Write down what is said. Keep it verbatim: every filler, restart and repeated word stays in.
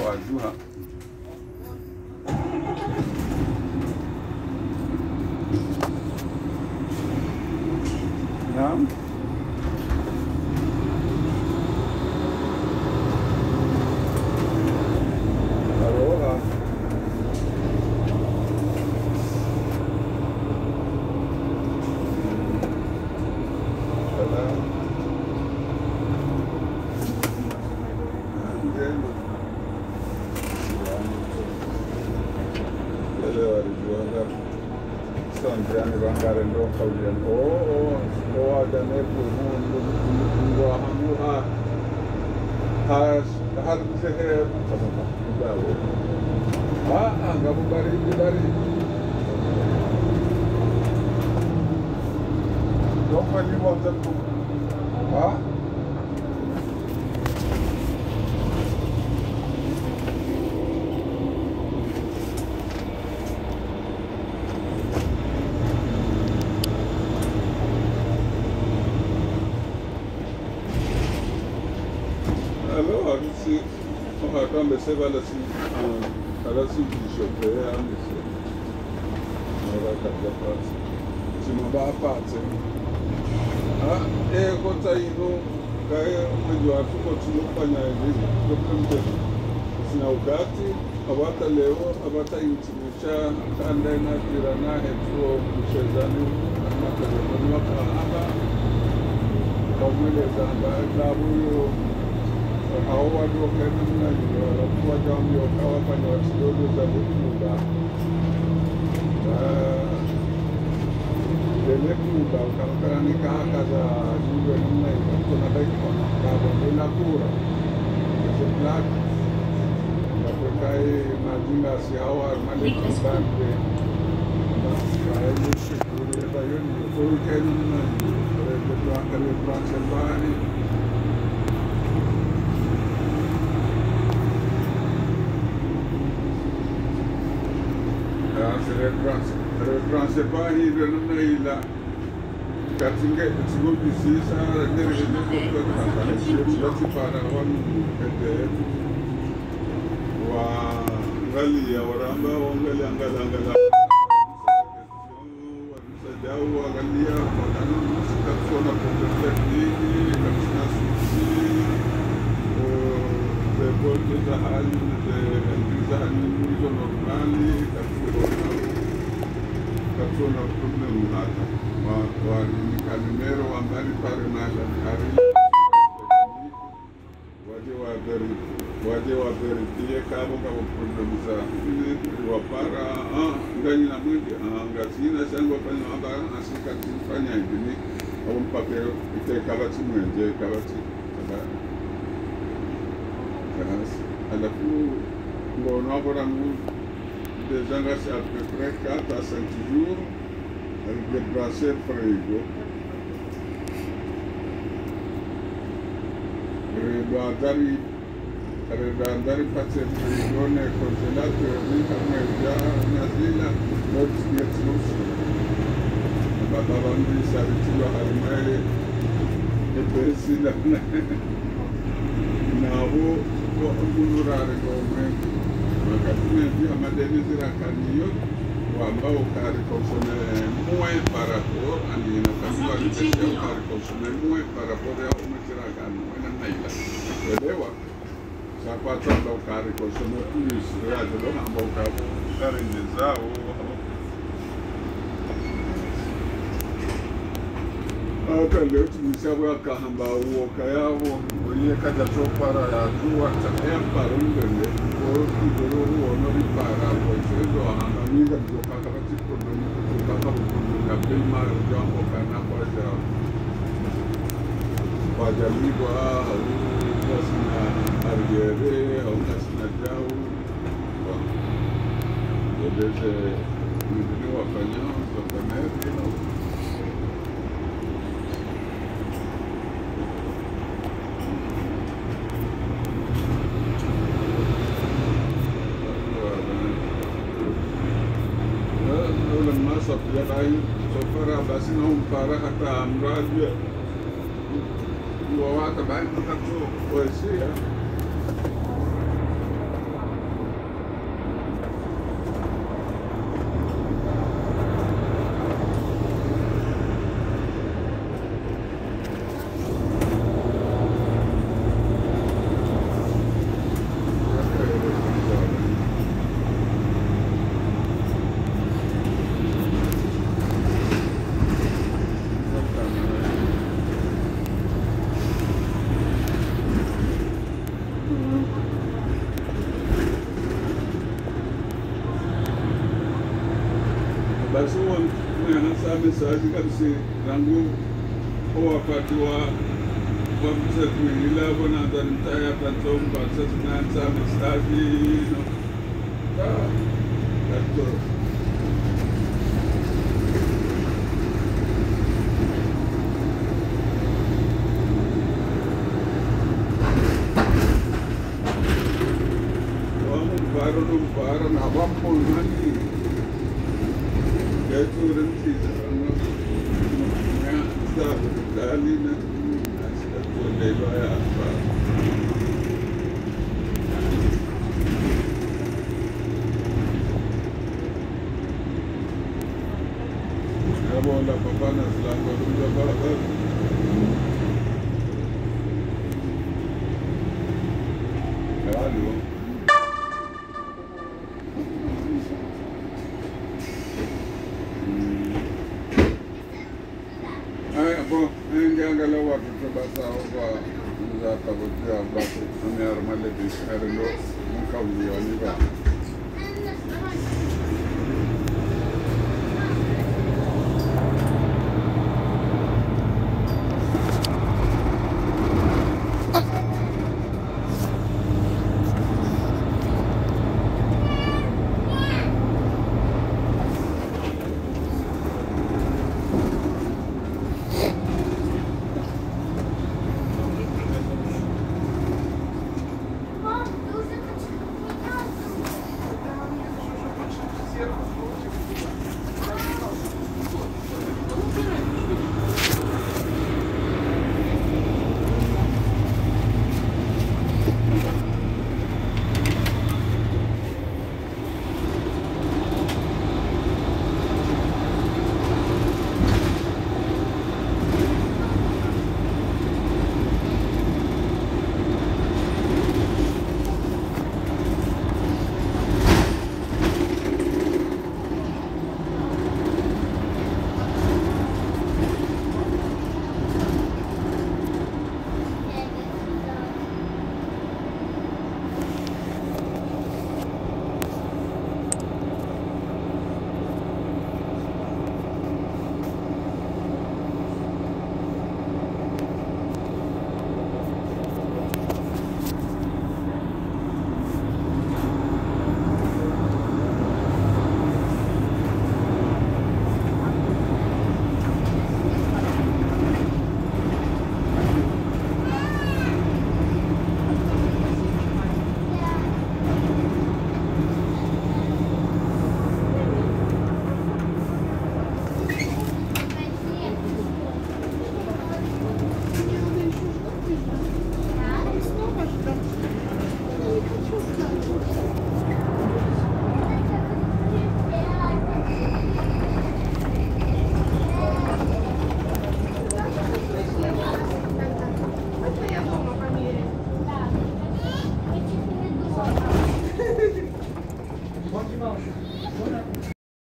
wajuha. Naam. Aloha. Salam. Sanjani bangare ndo kaulian oh oh oh ada nepu ndo hamu ha has har sehe sama dawo ah enggak bari dari dokter ni waktu tu ah si on va se va la si à la si du chauffeur hein monsieur on va capter pas si on va pas ah et quand ça il nous kai unajua tuko tunafanya hivi kwa sina wakati hawata leo hawata intimisha kanda na kirana hetu mshezani na kwa kwa hapa kwa mwele za babu hao watu wakenda na kwa jamii wakawafanya wasidogo za muda ile muda kama ni kaka za jiwe nne kuna dakika kama bila kura c'est plat la prekai majina si hawa mali kubande kwa hiyo shughuli za yoni kwa kenu na kwa kale Transylvania Transylvania ndio ila katinga tsigo bisisa ndio ndio kwa kwa para wanu kete wa ngali ya waramba wangali angala angala wasajau angalia makano sikatona kompletni katika sisi de bolte za hali de za hali hizo normali katika Katsona problem hata wa wa kalimero ambali pale na hari waje wa beri waje wa beri pia kama kama problem za ile wa para ah ngani na mwingi ah ngazina shango fanya hapa asika kufanya hivi au mpaka ite kabati mwenje kabati sababu kasi alafu ngono bora mu des gens restent à peu près quatre à cinq jours avec des brasseurs frigo. Ridandari, ridandari pace frigo ne congelato ni kama ya nazila not yet lusu. Baba wangu salitio harimai epesi na na ho ko ngurare ngome. Makatune pia madeni zira kanio ambao kari consommer moins par rapport à l'innovation alimentaire kari consommer moins par rapport à umetira kanu ina naila elewa sapata ndo kari consommer plus ya ndo ambao kari nzao aka leo tumishawa kahamba uoka yao wenye kaja chopara ya jua chakea parungele kwa kidoro ono ripara kwa hizo anamiga kutoka kama tipo kutoka kutoka pema jambo kana kwa ja kwa jamii kwa au wasina argere au nasina jao kwa yeye ni wafanya kwa mimi ya lain sofara basi na umpara hata amradi wa wata baada ya kutoa ya basi wanasa message kabisa rangu o wakati wa wa msafiri la bona ndani mtaya patomba sasa tunaanza message no ah dato Baru dum baru nabam pun nanti, jatuh nanti sekarang, ya sudah kali nanti sudah boleh bayar apa. Ya boleh apa nak selangor dulu apa. Halo. Angalau waktu terbasa apa za tabutia basi kami armale bisharilo mkawli waliba